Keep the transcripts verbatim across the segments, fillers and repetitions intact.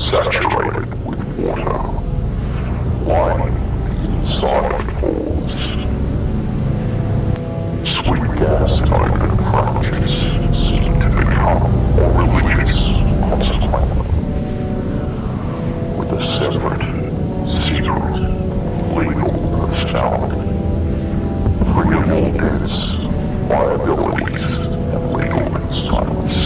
saturated with water, lining the inside of pores. Sweet gas in open fractures seem to become more religious consequently, with a separate, secret, legal personality, free of all debts, liabilities, and legal constraints.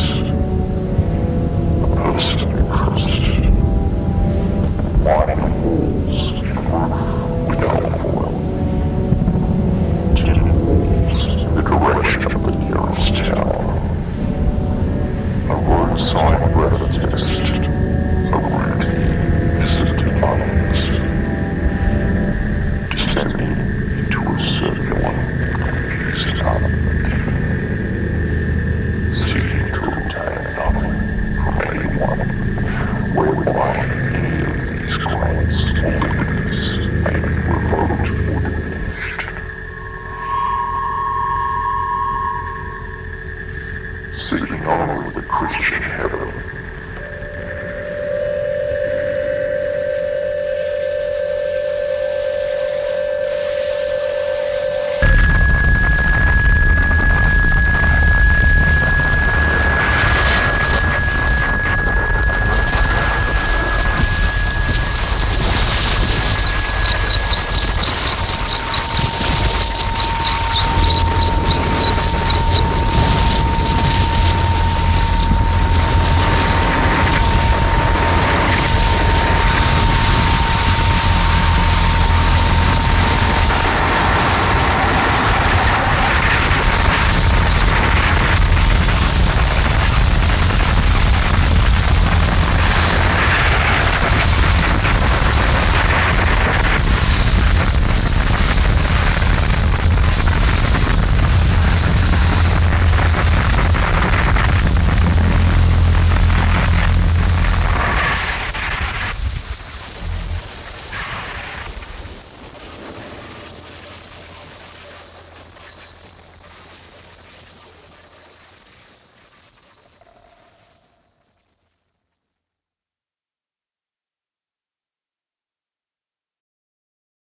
A person of interest, lining walls and roof with alfoil, tin walls in the direction of the nearest tower, a roadside breath test, a routine visit to others, descending into a circular, confusing argument, seeking to obtain nothing from anyone, whereby any of these claims